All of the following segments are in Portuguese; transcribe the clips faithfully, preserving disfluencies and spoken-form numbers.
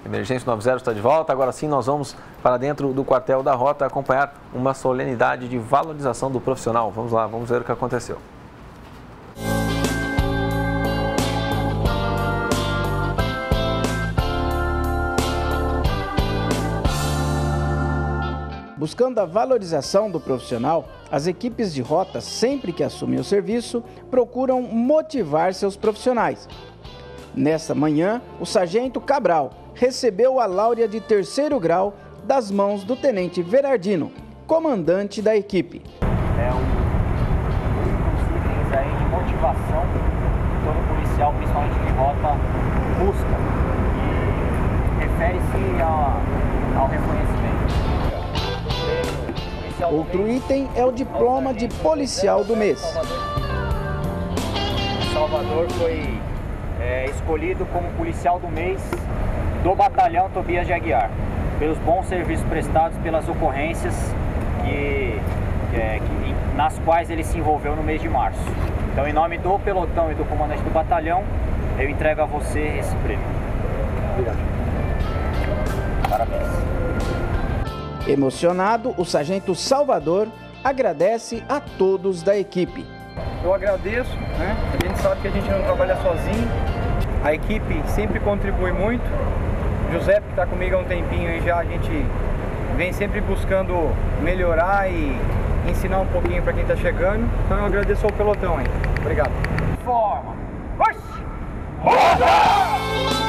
Emergência noventa está de volta. Agora sim, nós vamos para dentro do quartel da Rota acompanhar uma solenidade de valorização do profissional. Vamos lá, vamos ver o que aconteceu. Buscando a valorização do profissional, as equipes de rota, sempre que assumem o serviço, procuram motivar seus profissionais. Nesta manhã, o sargento Cabral recebeu a láurea de terceiro grau das mãos do tenente Verardino, comandante da equipe. É um dos itens aí de motivação que todo policial, principalmente de rota, busca. E refere-se ao reconhecimento. Outro item é o diploma de policial do mês. Salvador foi é, escolhido como policial do mês do batalhão Tobias de Aguiar, pelos bons serviços prestados, pelas ocorrências que, é, que, nas quais ele se envolveu no mês de março. Então, em nome do pelotão e do comandante do batalhão, eu entrego a você esse prêmio. Obrigado. Parabéns. Emocionado, o sargento Salvador agradece a todos da equipe. Eu agradeço, né? A gente sabe que a gente não trabalha sozinho, a equipe sempre contribui muito. O José, que está comigo há um tempinho aí já, a gente vem sempre buscando melhorar e ensinar um pouquinho para quem está chegando. Então eu agradeço ao pelotão aí. Obrigado. Forma! Oxi! Roda!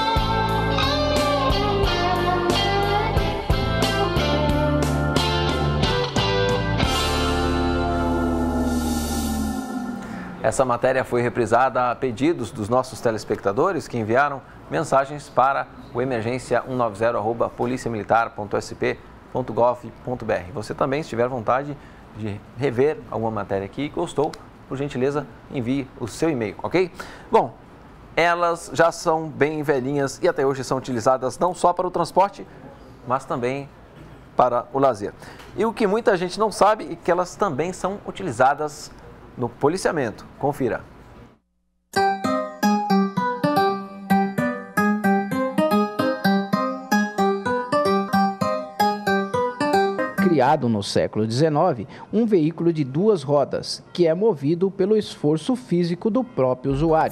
Essa matéria foi reprisada a pedidos dos nossos telespectadores que enviaram mensagens para o emergência cento e noventa arroba polícia militar ponto s p ponto gov ponto b r. Você também, se tiver vontade de rever alguma matéria aqui e gostou, por gentileza, envie o seu e-mail, ok? Bom, elas já são bem velhinhas e até hoje são utilizadas não só para o transporte, mas também para o lazer. E o que muita gente não sabe é que elas também são utilizadas no policiamento. Confira. Criado no século dezenove, um veículo de duas rodas, que é movido pelo esforço físico do próprio usuário.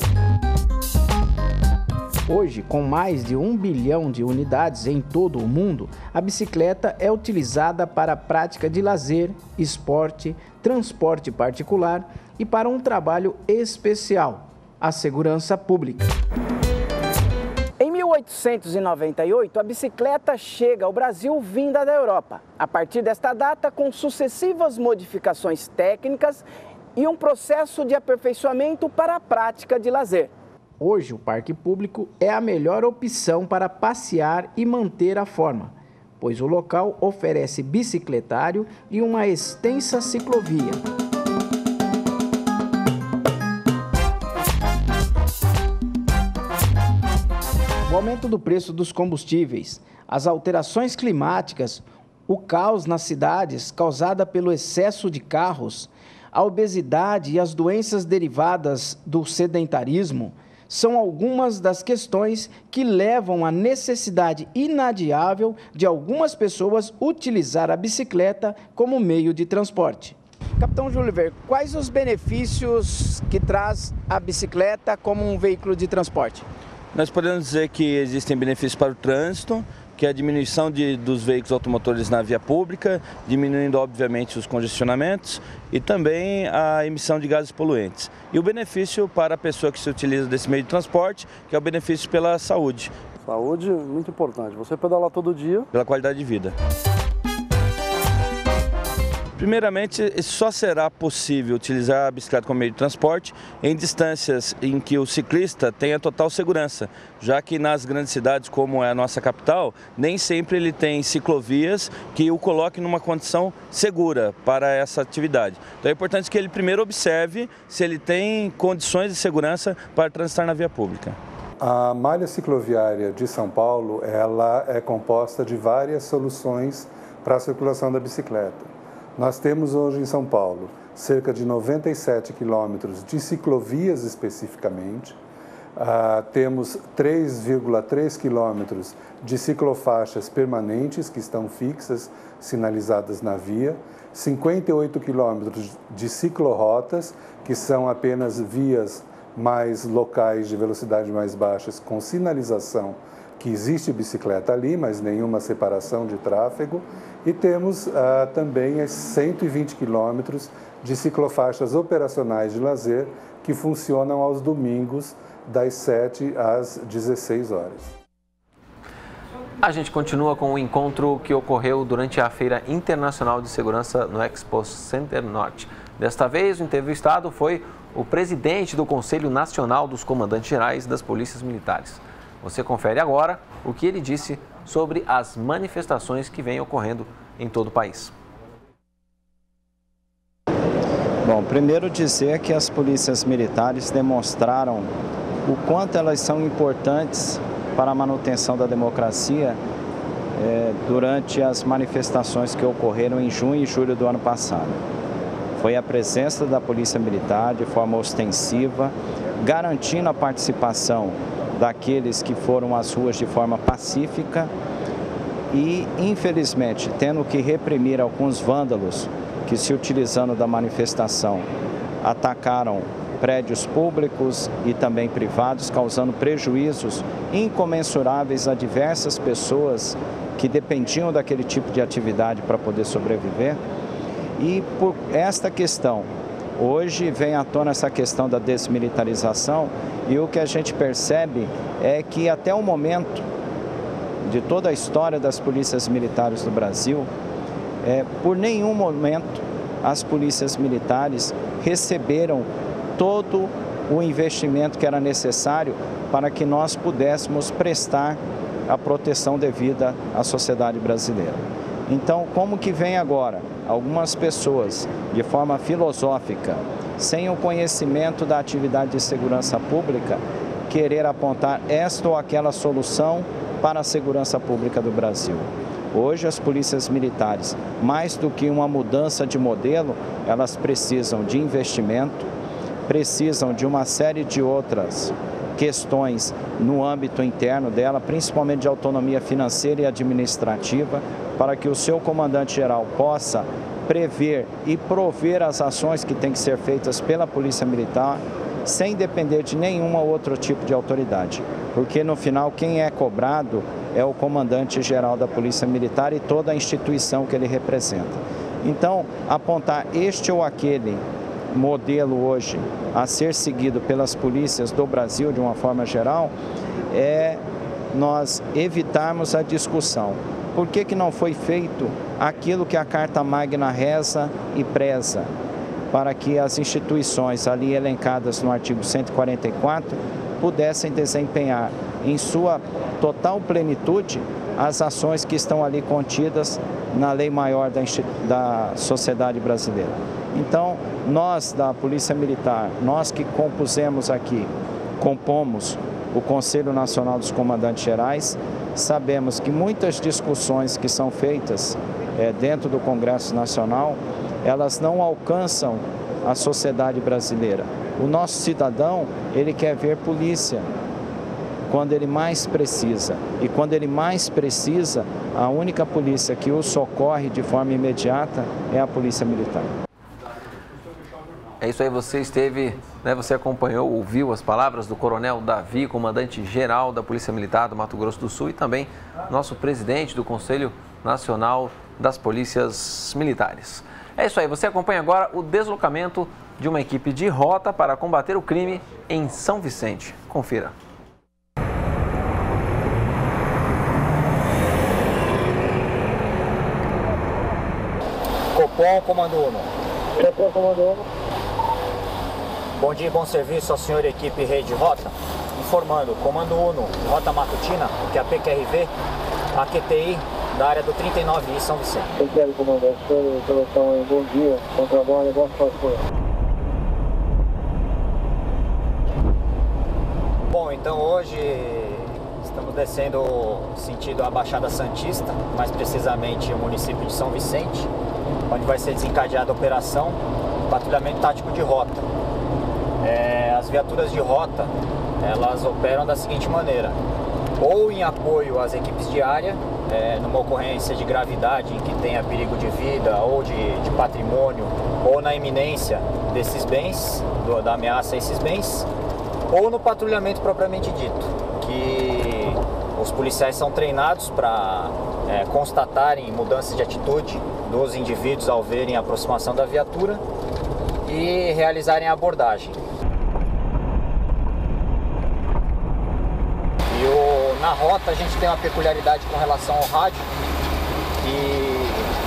Hoje, com mais de um bilhão de unidades em todo o mundo, a bicicleta é utilizada para a prática de lazer, esporte, transporte particular e para um trabalho especial, a segurança pública. Em mil oitocentos e noventa e oito, a bicicleta chega ao Brasil vinda da Europa. A partir desta data, com sucessivas modificações técnicas e um processo de aperfeiçoamento para a prática de lazer. Hoje, o parque público é a melhor opção para passear e manter a forma, pois o local oferece bicicletário e uma extensa ciclovia. O aumento do preço dos combustíveis, as alterações climáticas, o caos nas cidades causada pelo excesso de carros, a obesidade e as doenças derivadas do sedentarismo são algumas das questões que levam à necessidade inadiável de algumas pessoas utilizar a bicicleta como meio de transporte. Capitão Júlio Ver, quais os benefícios que traz a bicicleta como um veículo de transporte? Nós podemos dizer que existem benefícios para o trânsito, que é a diminuição de, dos veículos automotores na via pública, diminuindo obviamente os congestionamentos e também a emissão de gases poluentes. E o benefício para a pessoa que se utiliza desse meio de transporte, que é o benefício pela saúde. Saúde, muito importante. Você pedalar todo dia. Pela qualidade de vida. Primeiramente, só será possível utilizar a bicicleta como meio de transporte em distâncias em que o ciclista tenha total segurança, já que nas grandes cidades, como é a nossa capital, nem sempre ele tem ciclovias que o coloquem numa condição segura para essa atividade. Então é importante que ele primeiro observe se ele tem condições de segurança para transitar na via pública. A malha cicloviária de São Paulo, ela é composta de várias soluções para a circulação da bicicleta. Nós temos hoje em São Paulo cerca de noventa e sete quilômetros de ciclovias especificamente. Ah, temos três vírgula três quilômetros de ciclofaixas permanentes que estão fixas, sinalizadas na via, cinquenta e oito quilômetros de ciclorotas, que são apenas vias mais locais de velocidade mais baixas com sinalização que existe bicicleta ali, mas nenhuma separação de tráfego. E temos ah, também cento e vinte quilômetros de ciclofaixas operacionais de lazer que funcionam aos domingos, das sete às dezesseis horas. A gente continua com o encontro que ocorreu durante a Feira Internacional de Segurança no Expo Center Norte. Desta vez, o entrevistado foi o presidente do Conselho Nacional dos Comandantes Gerais das Polícias Militares. Você confere agora o que ele disse sobre as manifestações que vêm ocorrendo em todo o país. Bom, primeiro dizer que as polícias militares demonstraram o quanto elas são importantes para a manutenção da democracia eh, durante as manifestações que ocorreram em junho e julho do ano passado. Foi a presença da Polícia Militar de forma ostensiva, garantindo a participação daqueles que foram às ruas de forma pacífica e, infelizmente, tendo que reprimir alguns vândalos que, se utilizando da manifestação, atacaram prédios públicos e também privados, causando prejuízos incomensuráveis a diversas pessoas que dependiam daquele tipo de atividade para poder sobreviver. E por esta questão, hoje vem à tona essa questão da desmilitarização, e o que a gente percebe é que até o momento de toda a história das polícias militares do Brasil, é, por nenhum momento as polícias militares receberam todo o investimento que era necessário para que nós pudéssemos prestar a proteção devida à sociedade brasileira. Então, como que vem agora algumas pessoas, de forma filosófica, sem o conhecimento da atividade de segurança pública, querer apontar esta ou aquela solução para a segurança pública do Brasil? Hoje, as polícias militares, mais do que uma mudança de modelo, elas precisam de investimento, precisam de uma série de outras questões no âmbito interno dela, principalmente de autonomia financeira e administrativa, para que o seu comandante-geral possa prever e prover as ações que têm que ser feitas pela Polícia Militar, sem depender de nenhum outro tipo de autoridade. Porque, no final, quem é cobrado é o comandante-geral da Polícia Militar e toda a instituição que ele representa. Então, apontar este ou aquele modelo hoje a ser seguido pelas polícias do Brasil de uma forma geral é nós evitarmos a discussão. Por que que não foi feito aquilo que a Carta Magna reza e preza? Para que as instituições ali elencadas no artigo cento e quarenta e quatro pudessem desempenhar em sua total plenitude as ações que estão ali contidas na lei maior da, da sociedade brasileira. Então, nós da Polícia Militar, nós que compusemos aqui, compomos o Conselho Nacional dos Comandantes Gerais, sabemos que muitas discussões que são feitas é, dentro do Congresso Nacional, elas não alcançam a sociedade brasileira. O nosso cidadão, ele quer ver polícia quando ele mais precisa. E quando ele mais precisa, a única polícia que o socorre de forma imediata é a Polícia Militar. É isso aí, você esteve, né, você acompanhou, ouviu as palavras do Coronel Davi, comandante-geral da Polícia Militar do Mato Grosso do Sul, e também nosso presidente do Conselho Nacional das Polícias Militares. É isso aí, você acompanha agora o deslocamento de uma equipe de rota para combater o crime em São Vicente. Confira. Copom, Comando Uno. Copom, Comando Uno. Bom dia e bom serviço ao senhor equipe Rede Rota. Informando, Comando Uno, Rota Matutina, que é a P Q R V, a Q T I da área do trinta e nove I, São Vicente. Eu quero, comandante, senhor, solução, bom dia, bom trabalho, boa sorte. Bom, então hoje estamos descendo sentido a Baixada Santista, mais precisamente o município de São Vicente, onde vai ser desencadeada a operação Patrulhamento Tático de Rota. É, as viaturas de rota, elas operam da seguinte maneira: ou em apoio às equipes de área, é, numa ocorrência de gravidade em que tenha perigo de vida ou de, de patrimônio, ou na iminência desses bens, do, da ameaça a esses bens, ou no patrulhamento propriamente dito, que os policiais são treinados para é, constatarem mudanças de atitude dos indivíduos ao verem a aproximação da viatura e realizarem a abordagem. E o, na rota a gente tem uma peculiaridade com relação ao rádio, que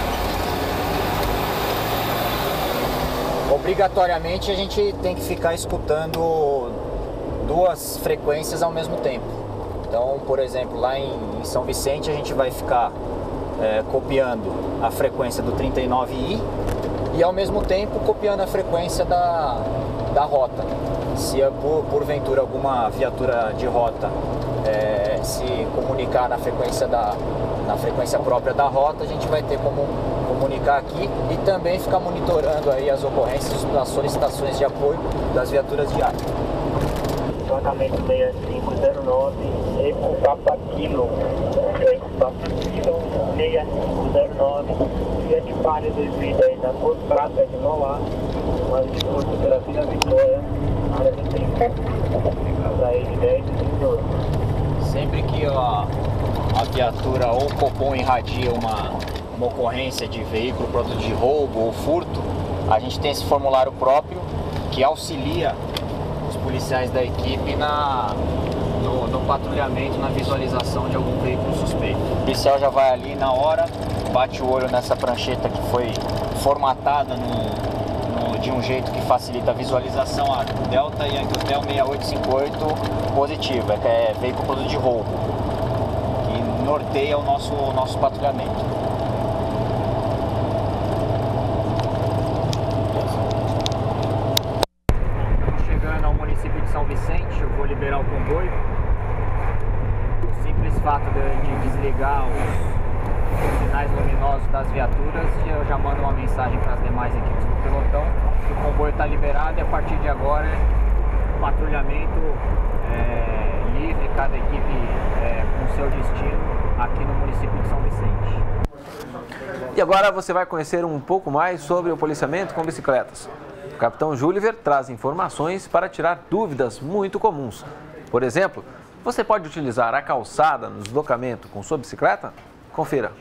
obrigatoriamente a gente tem que ficar escutando duas frequências ao mesmo tempo. Então, por exemplo, lá em, em São Vicente a gente vai ficar é, copiando a frequência do trinta e nove I e ao mesmo tempo copiando a frequência da, da rota. Se por, porventura alguma viatura de rota é, se comunicar na frequência, da, na frequência própria da rota, a gente vai ter como comunicar aqui e também ficar monitorando aí as ocorrências, as solicitações de apoio das viaturas de área. Departamento seis cinco zero nove, Eco Papa Kilo, Eco Papa Kilo seis cinco zero nove, Fiat Palio dois mil e dez, a cor prata de Mauá, uma disputa pela Vila Vitória, área de trinta, para ele dez e trinta e oito. Sempre que a, a viatura ou o Copom irradia uma, uma ocorrência de veículo produto de roubo ou furto, a gente tem esse formulário próprio que auxilia os policiais da equipe na, no, no patrulhamento, na visualização de algum veículo suspeito. O policial já vai ali na hora, bate o olho nessa prancheta que foi formatada no, no, de um jeito que facilita a visualização. A Delta Yankee Hotel seis oito cinco oito positiva, que é veículo produto de roubo, que norteia o nosso, nosso patrulhamento. São Vicente, eu vou liberar o comboio. O simples fato de, de desligar os, os sinais luminosos das viaturas, eu já mando uma mensagem para as demais equipes do pelotão que o comboio está liberado e a partir de agora é patrulhamento é, livre, cada equipe é, com seu destino aqui no município de São Vicente. E agora você vai conhecer um pouco mais sobre o policiamento com bicicletas. O capitão Júliver traz informações para tirar dúvidas muito comuns. Por exemplo, você pode utilizar a calçada no deslocamento com sua bicicleta? Confira.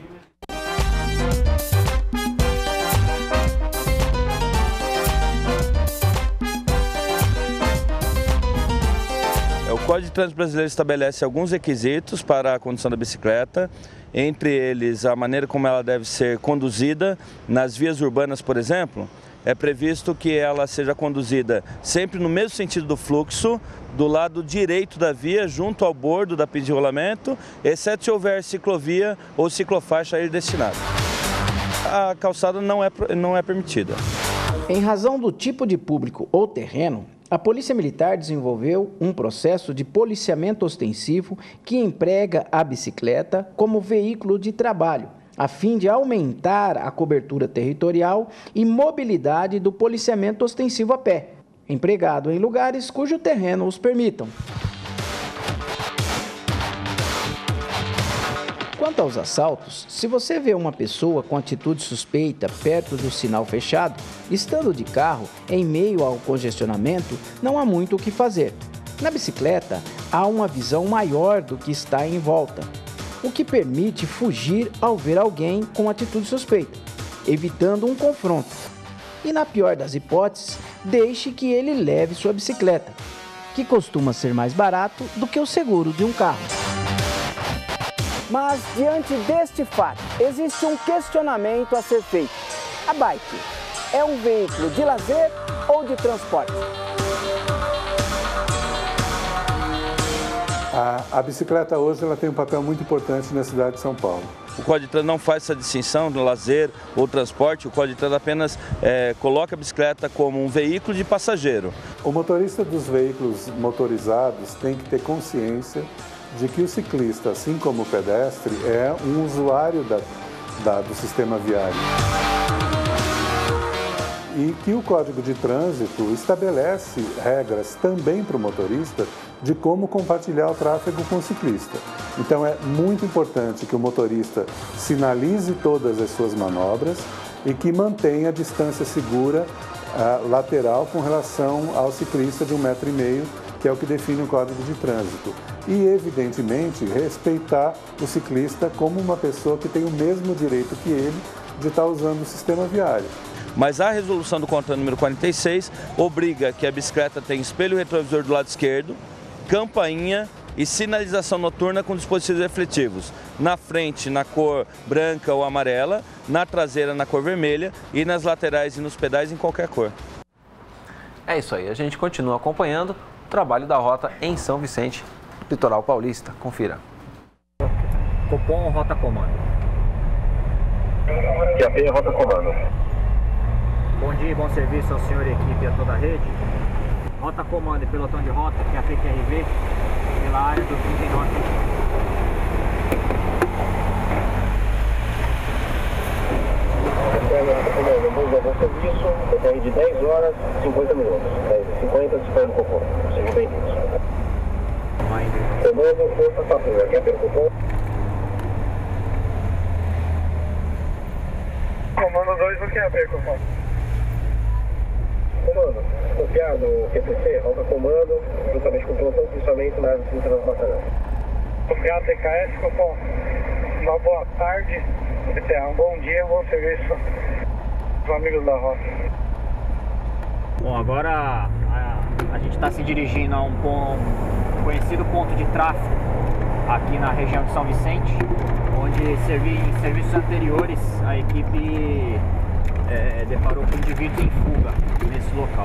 O Código de Trânsito Brasileiro estabelece alguns requisitos para a condução da bicicleta, entre eles a maneira como ela deve ser conduzida. Nas vias urbanas, por exemplo, é previsto que ela seja conduzida sempre no mesmo sentido do fluxo, do lado direito da via, junto ao bordo da pista de rolamento, exceto se houver ciclovia ou ciclofaixa a ele destinada. A calçada não é, não é permitida. Em razão do tipo de público ou terreno, a Polícia Militar desenvolveu um processo de policiamento ostensivo que emprega a bicicleta como veículo de trabalho, a fim de aumentar a cobertura territorial e mobilidade do policiamento ostensivo a pé, empregado em lugares cujo terreno os permitam. Quanto aos assaltos, se você vê uma pessoa com atitude suspeita perto do sinal fechado, estando de carro em meio ao congestionamento, não há muito o que fazer. Na bicicleta, há uma visão maior do que está em volta, o que permite fugir ao ver alguém com atitude suspeita, evitando um confronto. E na pior das hipóteses, deixe que ele leve sua bicicleta, que costuma ser mais barato do que o seguro de um carro. Mas, diante deste fato, existe um questionamento a ser feito. A bike é um veículo de lazer ou de transporte? A, a bicicleta hoje ela tem um papel muito importante na cidade de São Paulo. O Código de Trânsito não faz essa distinção do lazer ou transporte, o Código de Trânsito apenas é, coloca a bicicleta como um veículo de passageiro. O motorista dos veículos motorizados tem que ter consciência de que o ciclista, assim como o pedestre, é um usuário da, da, do sistema viário. e que o Código de Trânsito estabelece regras também para o motorista de como compartilhar o tráfego com o ciclista. Então é muito importante que o motorista sinalize todas as suas manobras e que mantenha a distância segura uh, lateral com relação ao ciclista de um metro e meio, que é o que define o Código de Trânsito. E, evidentemente, respeitar o ciclista como uma pessoa que tem o mesmo direito que ele de estar usando o sistema viário. Mas a resolução do CONTRAN número quarenta e seis obriga que a bicicleta tenha espelho retrovisor do lado esquerdo, campainha e sinalização noturna com dispositivos refletivos. Na frente, na cor branca ou amarela, na traseira, na cor vermelha e nas laterais e nos pedais em qualquer cor. É isso aí, a gente continua acompanhando o trabalho da rota em São Vicente, litoral paulista. Confira. Copom, rota comando. Q A P, rota comando. Bom dia, bom serviço ao senhor e equipe e a toda a rede. Rota comando e pelotão de rota, Q A P Q R V, pela área do trinta e nove. Rota comando, bom dia, bom serviço, P R de dez horas, cinquenta minutos. dez e cinquenta, disparando o Copom. Sejam bem-vindos. Comando, força, patrulha, Q A P, Copom. Comando dois no Q A P, Copom. Comando, confiado no Q P C, rota comando, juntamente com o pelotão de policiamento na área do trinta e nove Batalhão. Confiado T K S, Copom. Uma boa tarde, um bom dia, bom serviço aos amigos da rota. Bom, agora a, a gente está se dirigindo a um ponto, conhecido ponto de tráfego aqui na região de São Vicente, onde servi, em serviços anteriores a equipe é, deparou com um indivíduo em fuga nesse local.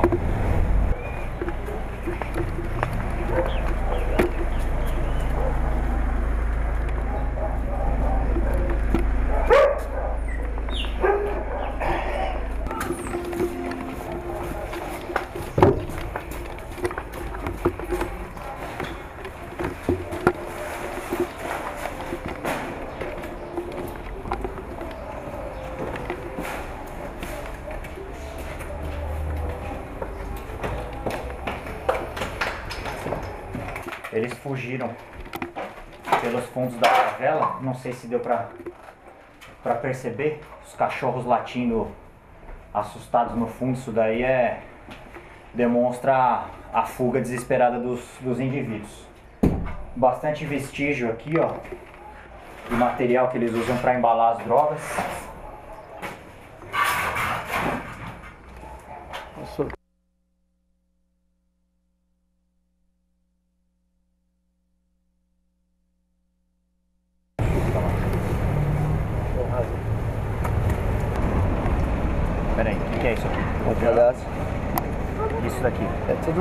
Eles fugiram pelos fundos da favela, não sei se deu pra, pra perceber, os cachorros latindo assustados no fundo, isso daí é, demonstra a fuga desesperada dos, dos indivíduos. Bastante vestígio aqui, ó, do material que eles usam para embalar as drogas. Nossa. Peraí, o que, que é isso aqui? Um pedaço. Isso daqui? É tudo...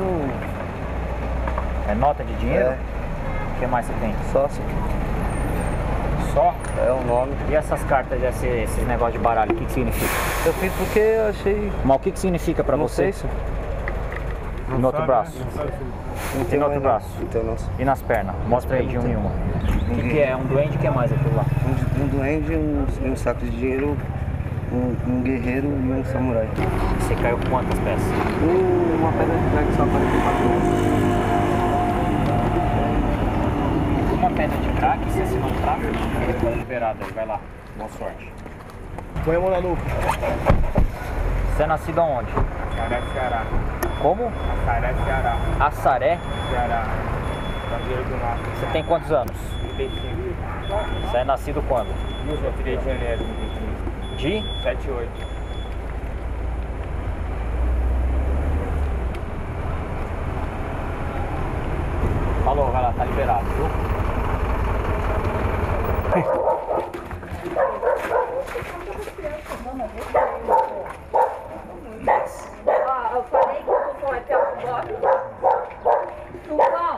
É nota de dinheiro? É. O que mais você tem? Sócio. Só? É o nome. E essas cartas, esses, esses negócios de baralho, o que, que significa? Eu fiz porque eu achei... Mas o que, que significa pra não você? Sei, e no outro braço? Não e no outro braço? Não tem não. E nas pernas? Mostra aí de um em uma. O que, que é? Um duende? O que é mais aquilo lá? Um, um duende, um, um saco de dinheiro, um, um guerreiro e um samurai. Você caiu com quantas peças? Um, uma pedra de crack só quarenta e quatro anos. Uma pedra de crack, você assinou um tráfico? Tá liberado aí, vai lá. Boa sorte. Põe a mão na nuca. Você é nascido aonde? Assaré, Ceará. Como? Assaré, Ceará. Assaré? Ceará. Bandeira do Norte. Você tem quantos anos? trinta e cinco. Você é nascido quando? vinte e três de janeiro de vinte e cinco. De? setenta e oito. Falou, vai lá, tá liberado, viu? Ó, eu falei que o Tufão é pelo bloco. Tufão.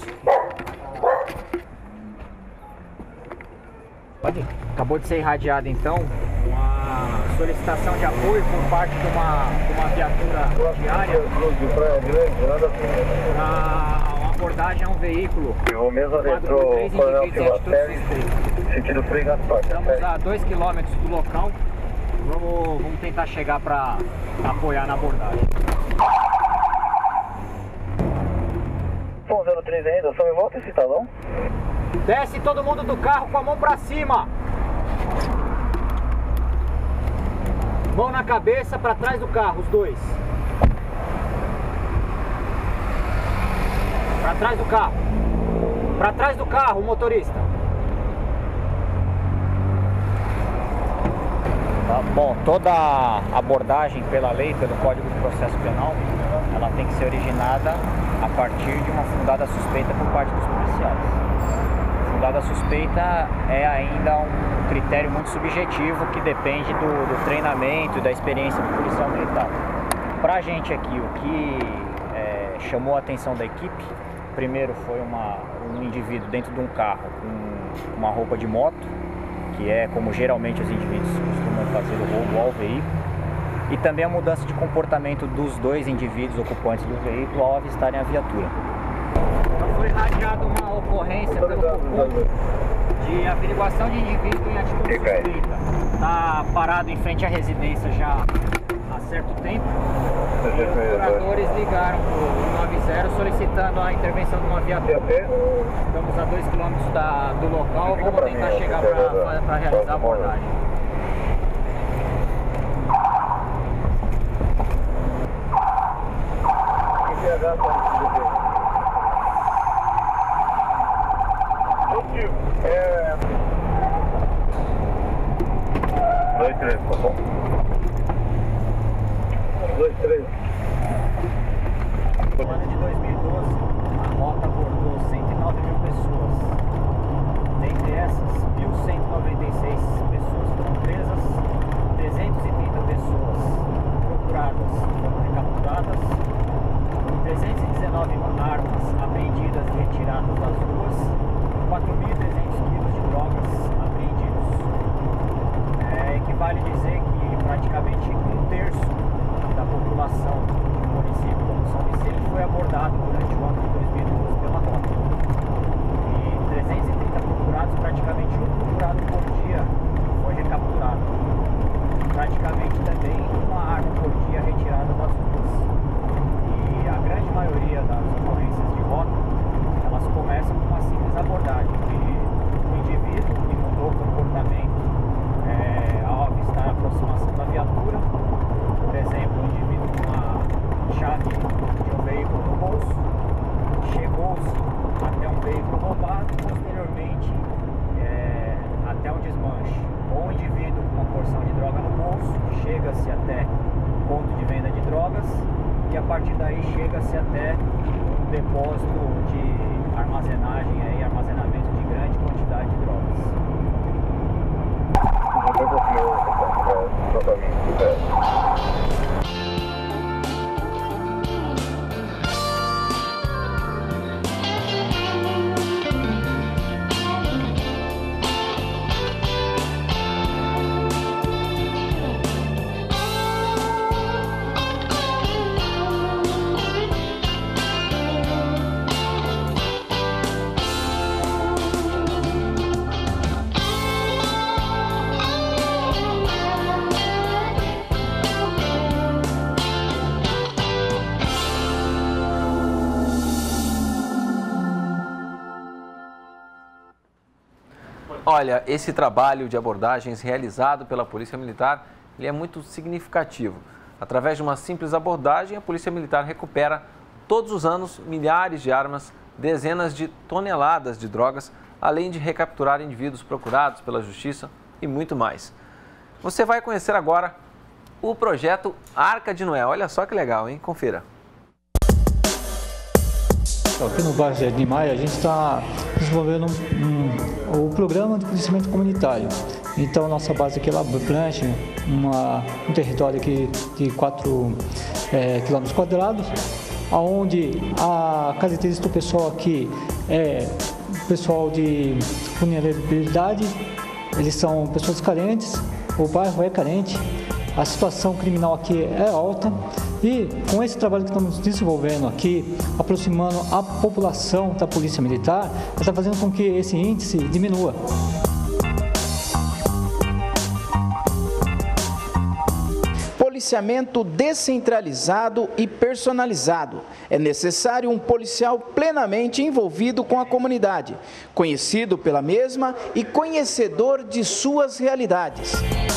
Pode ir. Acabou de ser irradiada então uma solicitação de apoio por parte de uma, de uma viatura diária para uma abordagem a um veículo. O mesmo adentrou o Coronel Silva Pérez, sentido Frei Gaspar. Estamos a dois quilômetros do local Vamos, vamos tentar chegar para apoiar na abordagem. Bom, zero três ainda, só me volta esse talão. Desce todo mundo do carro com a mão para cima. Mão na cabeça, para trás do carro, os dois. Para trás do carro. Para trás do carro, o motorista. Tá bom, toda abordagem pela lei, pelo Código de Processo Penal, ela tem que ser originada a partir de uma fundada suspeita por parte dos policiais. Fundada suspeita é ainda um critério muito subjetivo que depende do, do treinamento e da experiência do policial militar. Para a gente aqui, o que é, chamou a atenção da equipe, primeiro foi uma, um indivíduo dentro de um carro com uma roupa de moto, que é como geralmente os indivíduos costumam fazer o roubo ao veículo, e também a mudança de comportamento dos dois indivíduos ocupantes do veículo ao avistarem a viatura. Foi irradiada uma ocorrência pelo Copom de averiguação de indivíduo em atitude suspeita. Está parado em frente à residência já há certo tempo. E os moradores ligaram para o nove zero solicitando a intervenção de uma viatura. Estamos a dois quilômetros da, do local, vamos tentar chegar para realizar a abordagem. É... Dois, três, tá bom? Dois, três. No ano de dois mil e doze, a rota abordou cento e nove mil pessoas. Dentre essas, mil cento e noventa e seis pessoas foram presas, trezentas e trinta pessoas procuradas foram recapturadas, trezentas e dezenove armas apreendidas e retiradas das ruas, quatro mil e trezentos quilos de drogas apreendidos. É, equivale dizer que praticamente um terço da população do município como São Vicente foi abordado durante o ano de dois mil e doze pela rota. E trezentos e trinta procurados, praticamente um procurado por dia foi recapturado. Praticamente também uma arma por dia retirada das ruas. E a grande maioria das ocorrências de rota, elas começam com uma simples abordagem, que o indivíduo que mudou o comportamento é, ao avistar a aproximação da viatura, por exemplo, um indivíduo com uma chave de um veículo no bolso, chegou-se até um veículo roubado e posteriormente é, até um desmanche. Ou um indivíduo com uma porção de droga no bolso, chega-se até um ponto de venda de drogas e a partir daí chega-se até um depósito de armazenagem e armazenamento de grande quantidade de drogas. Olha, esse trabalho de abordagens realizado pela Polícia Militar, ele é muito significativo. Através de uma simples abordagem, a Polícia Militar recupera todos os anos milhares de armas, dezenas de toneladas de drogas, além de recapturar indivíduos procurados pela Justiça e muito mais. Você vai conhecer agora o projeto Arca de Noé. Olha só que legal, hein? Confira. Aqui no bairro Jardim Maia, a gente está desenvolvendo um, um, o programa de policiamento comunitário. Então, nossa base aqui é La Blanche, uma, um território aqui de quatro é, quilômetros quadrados, onde a característica do pessoal aqui é pessoal de vulnerabilidade, eles são pessoas carentes, o bairro é carente, a situação criminal aqui é alta. E com esse trabalho que estamos desenvolvendo aqui, aproximando a população da Polícia Militar, está fazendo com que esse índice diminua. policiamento descentralizado e personalizado. É necessário um policial plenamente envolvido com a comunidade, conhecido pela mesma e conhecedor de suas realidades.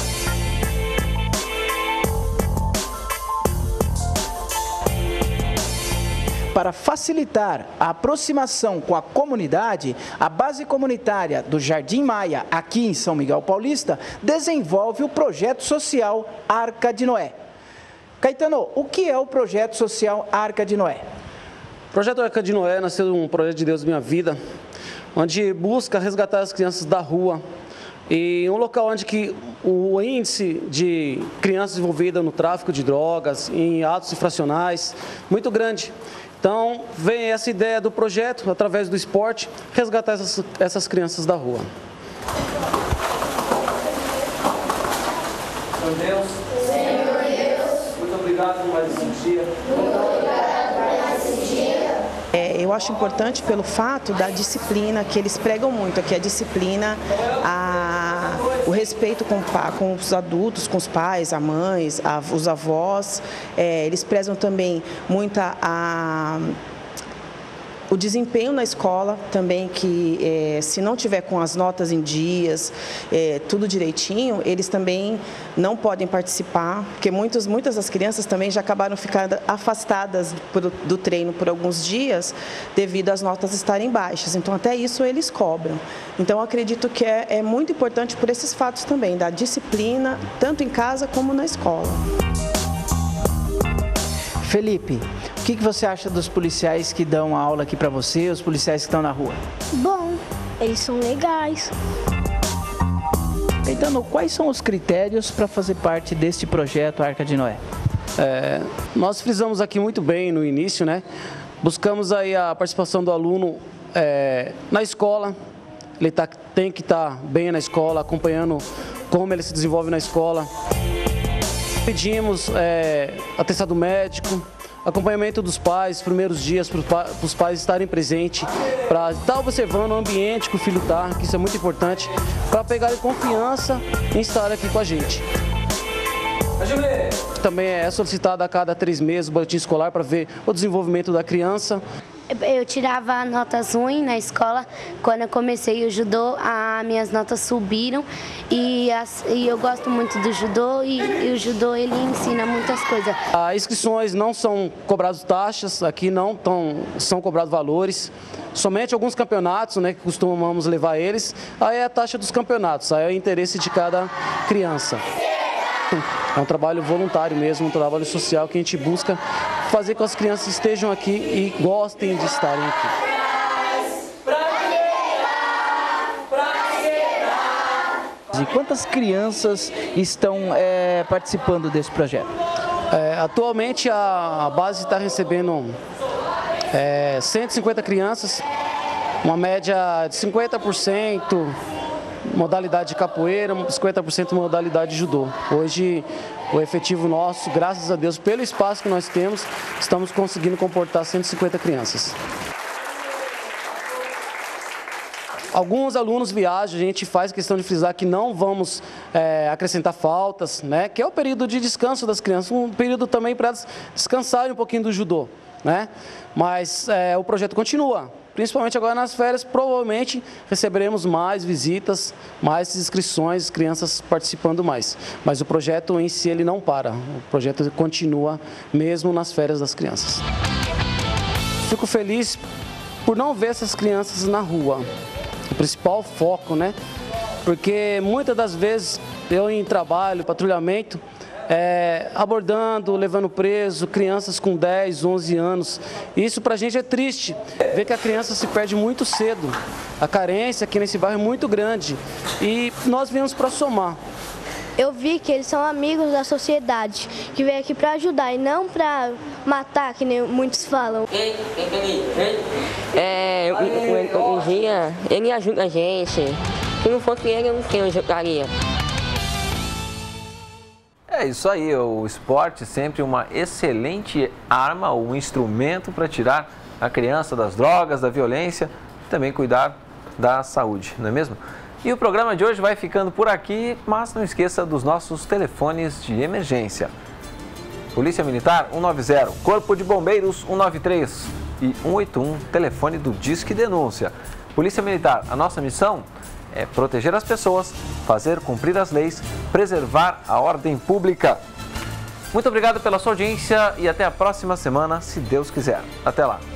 Para facilitar a aproximação com a comunidade, a base comunitária do Jardim Maia, aqui em São Miguel Paulista, desenvolve o projeto social Arca de Noé. Caetano, o que é o projeto social Arca de Noé? O projeto Arca de Noé nasceu de um projeto de Deus Minha Vida, onde busca resgatar as crianças da rua, e um local onde que o índice de crianças envolvidas no tráfico de drogas, em atos infracionais, muito grande. Então, vem essa ideia do projeto, através do esporte, resgatar essas, essas crianças da rua. Senhor Deus, Senhor Deus, muito obrigado por mais esse dia. Muito obrigado por mais esse dia. É, eu acho importante pelo fato da disciplina, que eles pregam muito aqui, a disciplina, a, o respeito com, com os adultos, com os pais, a mães, a, os avós. É, eles prezam também muito a, a o desempenho na escola também, que é, se não tiver com as notas em dias, é, tudo direitinho, eles também não podem participar, porque muitos, muitas das crianças também já acabaram ficando afastadas por, do treino por alguns dias, devido às notas estarem baixas. Então, até isso eles cobram. Então, eu acredito que é, é muito importante por esses fatos também, da disciplina, tanto em casa como na escola. Felipe, o que você acha dos policiais que dão aula aqui para você, os policiais que estão na rua? Bom, eles são legais. Então, quais são os critérios para fazer parte deste projeto Arca de Noé? É, nós frisamos aqui muito bem no início, né? Buscamos aí a participação do aluno é, na escola. Ele tá, tem que estar bem na escola, acompanhando como ele se desenvolve na escola. Pedimos é, atestado médico, acompanhamento dos pais, primeiros dias para os pais estarem presentes, para estar observando o ambiente que o filho está, que isso é muito importante, para pegarem confiança em estar aqui com a gente. Também é solicitado a cada três meses o boletim escolar para ver o desenvolvimento da criança. Eu tirava notas ruins na escola. Quando eu comecei o judô, as minhas notas subiram e, as, e eu gosto muito do judô e, e o judô ele ensina muitas coisas. As inscrições não são cobradas taxas, aqui não tão, são cobrados valores. Somente alguns campeonatos, né, que costumamos levar eles, aí é a taxa dos campeonatos, aí é o interesse de cada criança. É um trabalho voluntário mesmo, um trabalho social que a gente busca fazer com que as crianças estejam aqui e gostem de estarem aqui. E quantas crianças estão é, participando desse projeto? É, atualmente a, a base está recebendo é, cento e cinquenta crianças, uma média de cinquenta por cento modalidade de capoeira, cinquenta por cento modalidade de judô. Hoje, o efetivo nosso, graças a Deus, pelo espaço que nós temos, estamos conseguindo comportar cento e cinquenta crianças. Alguns alunos viajam, a gente faz questão de frisar que não vamos é, acrescentar faltas, né? Que é o período de descanso das crianças, um período também para elas descansarem um pouquinho do judô, né? Mas é, o projeto continua. Principalmente agora nas férias, provavelmente receberemos mais visitas, mais inscrições, crianças participando mais. Mas o projeto em si ele não para, o projeto continua mesmo nas férias das crianças. Fico feliz por não ver essas crianças na rua, o principal foco, né? Porque muitas das vezes eu em trabalho, patrulhamento, É, abordando, levando preso, crianças com dez, onze anos. Isso pra gente é triste, ver que a criança se perde muito cedo. A carência aqui nesse bairro é muito grande e nós viemos para somar. Eu vi que eles são amigos da sociedade, que veio aqui para ajudar e não para matar, que nem muitos falam. É, o, o, o Gia, ele ajuda a gente. Se não fosse ele, eu não sei onde eu estaria. É isso aí, o esporte sempre uma excelente arma ou um instrumento para tirar a criança das drogas, da violência e também cuidar da saúde, não é mesmo? E o programa de hoje vai ficando por aqui, mas não esqueça dos nossos telefones de emergência. Polícia Militar um nove zero, Corpo de Bombeiros um nove três e um oito um, telefone do Disque Denúncia. Polícia Militar, a nossa missão é proteger as pessoas, fazer cumprir as leis, preservar a ordem pública. Muito obrigado pela sua audiência e até a próxima semana, se Deus quiser. Até lá.